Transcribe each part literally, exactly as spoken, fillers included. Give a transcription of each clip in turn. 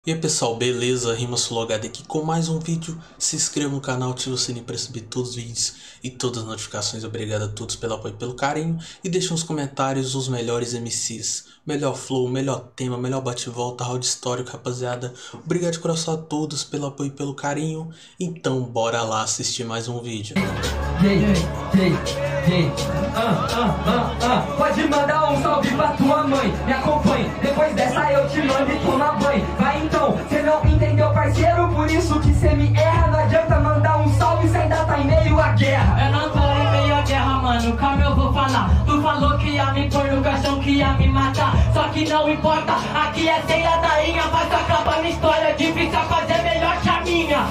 E aí pessoal, beleza? RimaSoloHD aqui com mais um vídeo. Se inscreva no canal, ative o sininho para receber todos os vídeos e todas as notificações. Obrigado a todos pelo apoio e pelo carinho. E deixe nos comentários os melhores M Cs. Melhor flow, melhor tema, melhor bate-volta, round histórico, rapaziada. Obrigado de coração a todos pelo apoio e pelo carinho. Então bora lá assistir mais um vídeo. Hey, hey, hey, ah, ah, ah, ah. Pode mandar um salve pra tua mãe, me acompanhe. Depois dessa eu te mando e toma banho. Vai então, cê não entendeu, parceiro, por isso que cê me erra. Não adianta mandar um salve, cê ainda tá em meio à guerra. Eu não tô em meio à guerra, mano, calma, eu vou falar. Tu falou que ia me pôr no caixão, que ia me matar. Só que não importa, aqui é ceia da rainha. Mas acaba minha história, difícil é fazer melhor que a minha.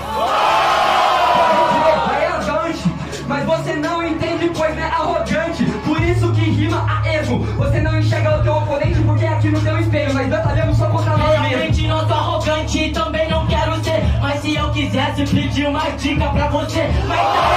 Vai avante, mas você não entende, pois é arrogante. Por isso que rima a erro. Você não enxerga o teu oponente porque aqui no teu espelho nós batalhamos só contra nós mesmos. Realmente não sou arrogante e também não quero ser. Mas se eu quisesse pedir uma dica pra você, mas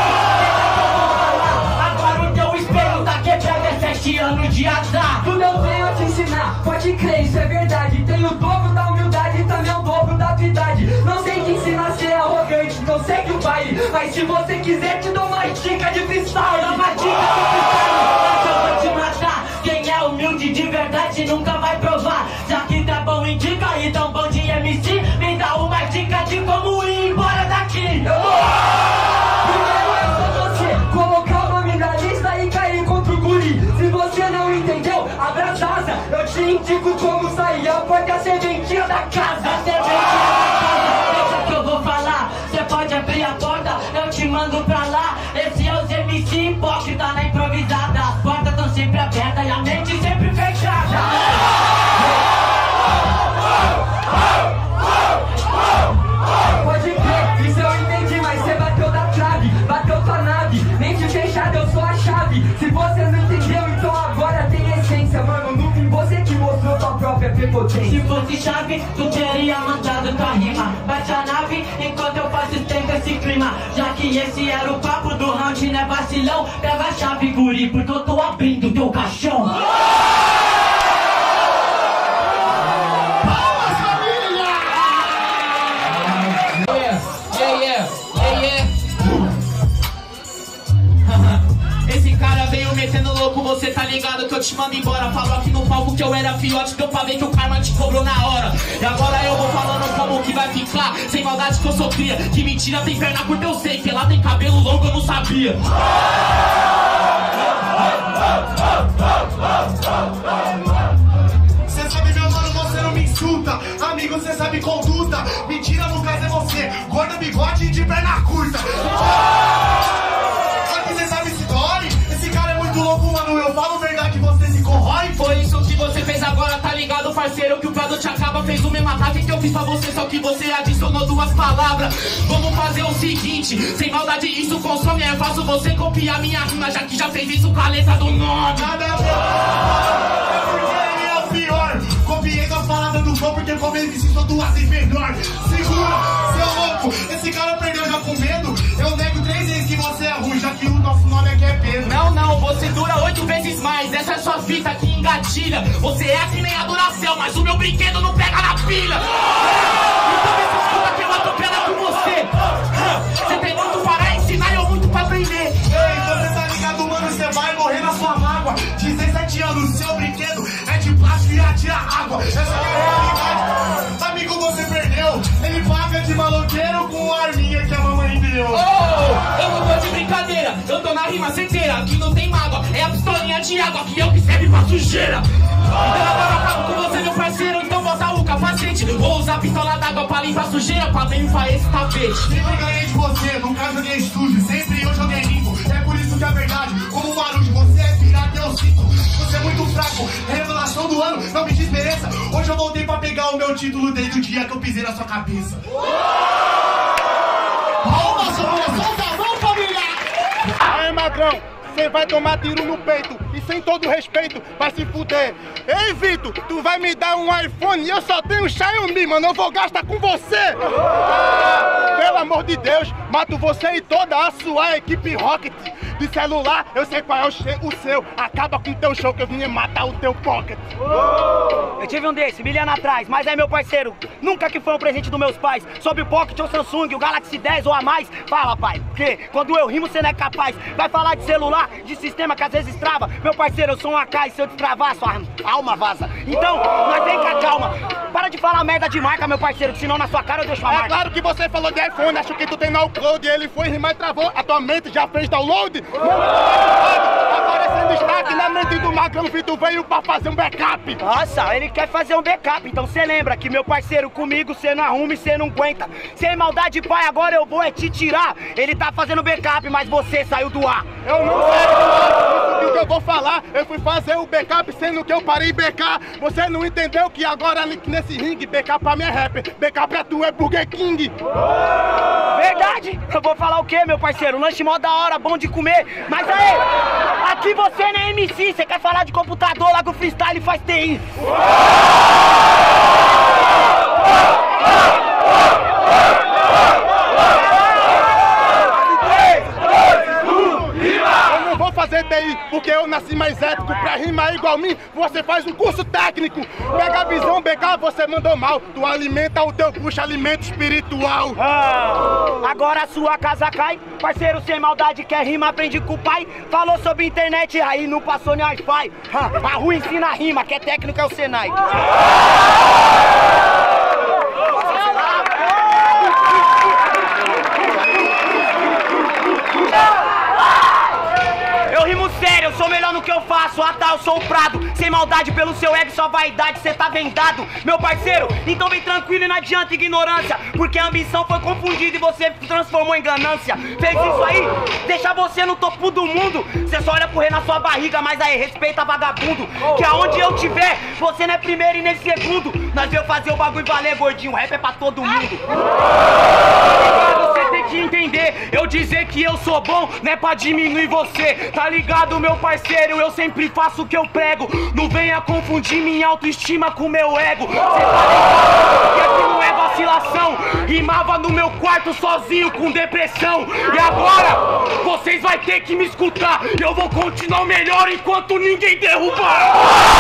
tá, agora o teu espelho tá quebrado, é sete anos de azar. Tudo eu venho a te ensinar, pode crer, isso é verdade. Tem o dobro da humildade e também o dobro da habilidade. Não sei te ensinar a ser arrogante, não segue o baile. Mas se você quiser te dou uma dica de freestyle. Dá uma dica de freestyle, mas eu vou te matar. Quem é humilde de verdade nunca vai provar. Já que tá bom em dica e tão bom de M C, me dá uma dica de como ir embora daqui. Primeiro é só você colocar o nome na lista e cair contra o guri. Se você não entendeu, abra as asas. Eu te indico como sair, a porta é a serventia da casa. A serventia da casa, deixa que eu vou falar. Cê pode abrir a porta, eu te mando pra lá. Esse é os M C hipócrita na improvisada. As portas tão sempre abertas e a mente sempre fechada. Pode crer, isso eu entendi, mas você bateu da trave, bateu tua nave, mente fechada, eu sou a chave. Se você não entendeu, então agora tem essência, mano. No fim você que mostrou tua própria prepotência. Se fosse chave, tu teria mandado tua rima. Bate a nave enquanto eu faço tempo esse clima. Já que esse era o papo do round, né vacilão? Pega a chave, guri, porque eu tô abrindo teu caixão. Esse cara veio metendo louco, você tá ligado que eu te mando embora. Falou aqui no palco que eu era fiote, deu pra ver que o karma te cobrou na hora. E agora eu vou falando como que vai ficar. Sem maldade que eu sou cria, que mentira tem perna curta eu sei, que lá tem cabelo longo eu não sabia. Cê sabe, meu mano, você não me insulta. Amigo, cê sabe conduta. Mentira, no caso é você, gordo, bigode e de perna curta. Aqui cê sabe se dói. Esse cara é muito louco, mano. Eu falo verdade, você se corrói. Foi isso que você fez agora, tá ligado, parceiro? Que o prazo te acaba, fez o mesmo ataque que eu fiz pra você, só que você adicionou duas palavras. Vamos fazer o seguinte, sem maldade isso consome. É fácil você copiar minha rima, já que já fez isso com a letra do nome. Nada a ver, é porque ele é o pior. Copiei com as palavras do flow, porque como ele disse, sou duas vezes melhor. Segura, seu louco, esse cara perdeu já com medo. Eu nego três vezes que você é ruim, já que o nosso nome aqui é Pedro. Não, não, você dura oito vezes mais. Essa é sua fita que engatilha. Você é que nem a Duracell, mas o meu brinquedo não pega na pilha. Então me desculpa que eu atropelo com você. Você tem muito para ensinar e eu muito pra aprender. Ei, você tá ligado, mano, você vai morrer na sua mágoa. dezessete anos, seu brinquedo é de plástico e atira água. Essa é a realidade. Amigo, você perdeu. Ele paga de maloqueiro com a arminha que a mamãe deu. Oh, eu não tô de brincadeira, eu tô na rima certeira. Aqui não tem mágoa, é a pistolinha de água que eu que serve pra sujeira. Então agora eu acabo com você, meu parceiro, então bota o capacete. Vou usar a pistola d'água pra limpar sujeira, pra limpar esse tapete. Sempre ganhei de você, nunca joguei sujo. Sempre eu joguei limpo, é por isso que a verdade, como um barulho, você é pirata, eu sinto. Você é muito fraco, revelação do ano, não me desmereça. Hoje eu voltei pra pegar o meu título desde o dia que eu pisei na sua cabeça. Palmas, solta a mão, família! Aí, magrão, você vai tomar tiro no peito e sem todo respeito vai se fuder. Ei, Vitor, tu vai me dar um iPhone e eu só tenho Xiaomi, mano, eu vou gastar com você. Pelo amor de Deus, mato você e toda a sua equipe Rocket. De celular, eu sei qual é o, o seu. Acaba com o teu show que eu vim matar o teu pocket. Oh! Eu tive um desse, mil anos atrás, mas é meu parceiro. Nunca que foi um presente dos meus pais. Sobre o Pocket ou Samsung, o Galaxy dez ou a mais. Fala, pai, porque quando eu rimo você não é capaz. Vai falar de celular, de sistema que às vezes trava. Meu parceiro, eu sou um A K e se eu destravar, sua alma vaza. Então, nós vem com a calma. Para de falar merda de marca, meu parceiro, que senão na sua cara eu deixo a marca. É claro que você falou de iPhone, acho que tu tem no upload. Ele foi rimar e travou, a tua mente já fez download? Aparecendo destaque na mente do Magrão, Vitor veio pra fazer um backup. Nossa, ele quer fazer um backup, então cê lembra que meu parceiro comigo cê não arruma e cê não aguenta. Sem maldade, pai, agora eu vou é te tirar. Ele tá fazendo backup, mas você saiu do ar. Eu não saio do ar, isso que eu vou falar. Eu fui fazer o backup sendo que eu parei B K. Você não entendeu que agora nesse ringue, backup pra mim é rapper, backup é tu, é Burger King. Verdade? Eu vou falar o quê, meu parceiro? Lanche mó da hora, bom de comer. Mas aí, aqui você não é M C, você quer falar de computador, lá que o freestyle faz T I. Eu não vou fazer T I, porque eu nasci mais ético. Pra rimar igual a mim, você faz um curso técnico. Pega a visão, B K, você mandou mal. Tu alimenta o teu puxa alimento espiritual. Ah, agora a sua casa cai. Parceiro sem maldade, quer rima, aprende com o pai. Falou sobre internet, aí não passou nem Wi-Fi. Ah, a rua ensina a rima, que é técnico é o Senai. Eu rimo sério, eu sou melhor no que eu faço. Ah tá, eu sou o Prado. Sem maldade pelo seu ego, sua vaidade, cê tá vendado. Meu parceiro, então vem tranquilo e não adianta ignorância. Porque a ambição foi confundida e você transformou em ganância. Fez isso aí, deixa você no topo do mundo. Cê só olha pro rei na sua barriga, mas aí respeita vagabundo. Que aonde eu tiver, você não é primeiro e nem segundo. Nós veio fazer o bagulho valer, gordinho. O rap é pra todo mundo. Você tem que entender, eu dizer que eu sou bom não é pra diminuir você. Tá ligado, meu parceiro? Eu sempre faço o que eu prego. Não venha confundir minha autoestima com meu ego. Cê tá ligado que aqui não é vacilação. Rimava no meu quarto sozinho com depressão. E agora, vocês vai ter que me escutar. Eu vou continuar o melhor enquanto ninguém derrubar.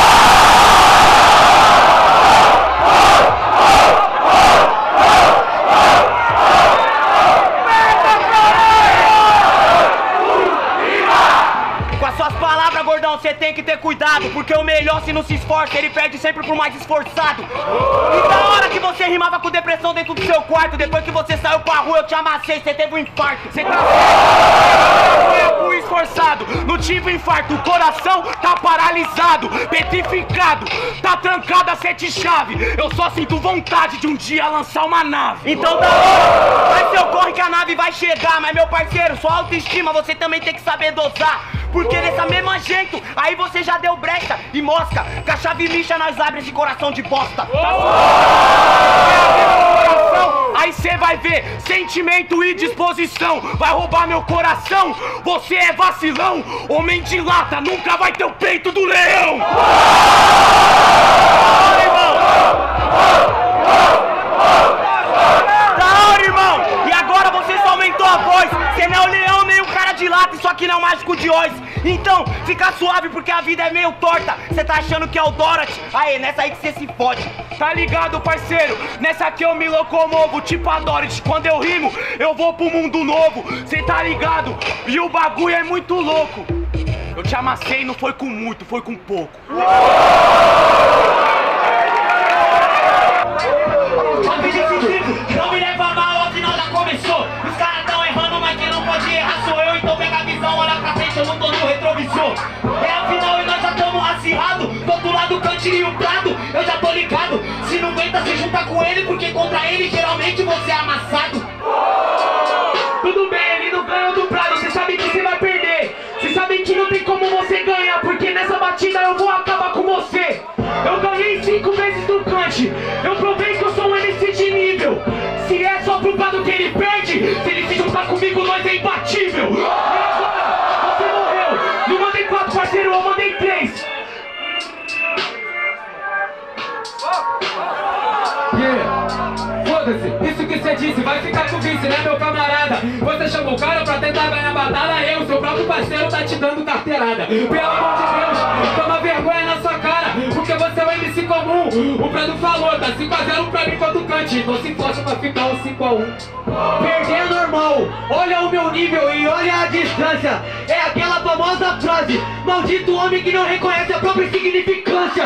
Suas palavras, gordão, você tem que ter cuidado. Porque o melhor, se não se esforça, ele perde sempre pro mais esforçado. E da hora que você rimava com depressão dentro do seu quarto, depois que você saiu pra rua, eu te amassei, você teve um infarto. Você tá eu esforçado, não tive infarto. O coração tá paralisado, petrificado, tá trancado a sete chave. Eu só sinto vontade de um dia lançar uma nave. Então da hora, vai seu corre que a nave vai chegar. Mas meu parceiro, sua autoestima você também tem que saber dosar. Porque dessa mesma jeito, aí você já deu brecha e mosca. Com a chave lixa nós abre esse coração de bosta. Aí cê vai ver sentimento e disposição. Vai roubar meu coração, você é vacilão. Homem de lata nunca vai ter o peito do leão. Da hora, irmão. E agora você só aumentou a voz. Cê não é o leão nem o cara de lata, isso aqui não é o mágico de Oz. Então, fica suave porque a vida é meio torta. Cê tá achando que é o Dorothy? Aê, nessa aí que cê se fode. Tá ligado, parceiro? Nessa aqui eu me locomovo, tipo a Dorothy. Quando eu rimo, eu vou pro mundo novo. Cê tá ligado? E o bagulho é muito louco. Eu te amassei, não foi com muito, foi com pouco. Não me leva mal, afinal já começou. Os caras tão errando, mas quem não pode errar sou eu. Então pega a visão, olha pra frente, eu não tô no retrovisor. É afinal e nós já tamo acirrado. Do outro lado, Cantinho e o Prado, eu já tô ligado. Se não aguenta, se junta com ele, porque contra ele geralmente você é amassado. Tudo bem, ele não ganhou do Prado, você sabe que você vai perder. Você sabe que não tem como você ganhar, porque nessa batida eu vou acabar com você. Eu ganhei cinco vezes do Kant, eu provei que eu sou um M C de nível. Se é só pro Prado que ele perde, se ele se juntar comigo, nós é imbatível. E agora, você morreu. Não mandei quatro, parceiro, eu mandei três. Yeah, foda-se, isso que cê você disse, vai ficar com vice, né, meu camarada? Você chamou o cara pra tentar ganhar a batalha, eu, seu próprio parceiro, tá te dando carteirada. Pelo amor de Deus, toma vergonha na sua cara, porque você é um M C comum. O Prado falou, tá cinco a zero pra mim contra o Kant, então se força pra ficar um cinco a um. Perder é normal, olha o meu nível e olha a distância. É aquela famosa frase, maldito homem que não reconhece a própria insignificância.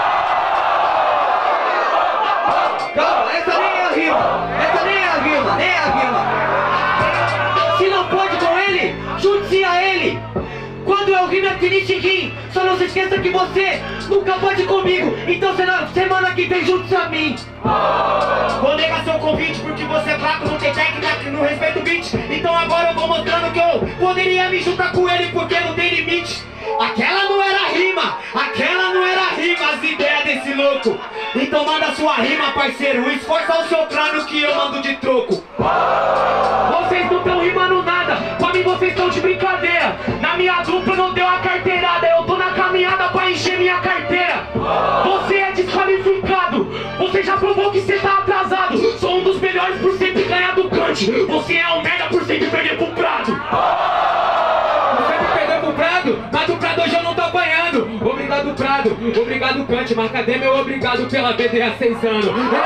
Calma, essa nem é a rima, essa nem é a rima, nem é a rima. Se não pode com ele, junte-se a ele. Quando eu rimo é finish rim, só não se esqueça que você nunca pode comigo. Então semana que vem junte-se a mim. Vou negar seu convite porque você é fraco, não tem técnica, não respeita o beat. Então agora eu vou mostrando que eu poderia me juntar com ele porque não tem limite. Aquela não era rima, aquela não era rima, as ideias desse louco. Então manda sua rima, parceiro, esforça o seu crânio que eu mando de troco. Vocês não tão rimando nada, pra mim vocês estão de brincadeira. Na minha dupla não deu a carteirada, eu tô na caminhada pra encher minha carteira. Você é desqualificado, você já provou que você tá atrasado. Sou um dos melhores por sempre ganhar do Kant. Você é um merda por sempre perder pro Prado. Você me perdeu pro Prado, mas o Prado hoje eu não tô apanhando. Obrigado Prado, obrigado Kant, mas cadê meu obrigado pela B D há seis anos?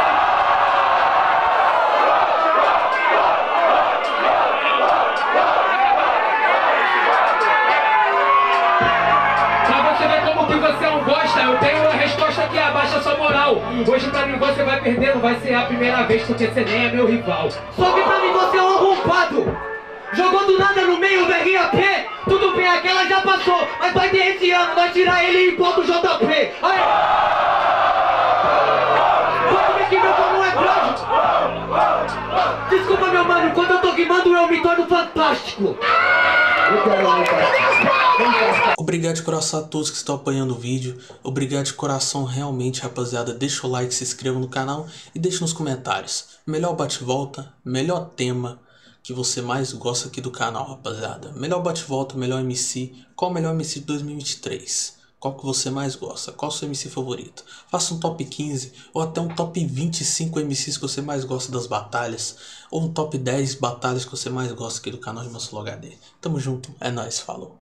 Você é um bosta, eu tenho a resposta que abaixa sua moral. Hoje pra mim você vai perder, não vai ser a primeira vez porque você nem é meu rival. Só que pra mim você é um arrombado. Jogou do nada no meio do R A P. Tudo bem, aquela já passou, mas vai ter esse ano, vai tirar ele e ponto J P. Aí. Pode ver que meu como é trágico. Desculpa meu mano, quando eu tô rimando eu me torno fantástico. Obrigado de coração a todos que estão apoiando o vídeo. Obrigado de coração realmente, rapaziada. Deixa o like, se inscreva no canal e deixa nos comentários melhor bate-volta, melhor tema que você mais gosta aqui do canal, rapaziada. Melhor bate-volta, melhor M C. Qual o melhor M C de dois mil e vinte e três? Qual que você mais gosta? Qual o seu M C favorito? Faça um top quinze ou até um top vinte e cinco M Cs que você mais gosta das batalhas. Ou um top dez batalhas que você mais gosta aqui do canal Rimaslow H D. Tamo junto, é nóis, falou.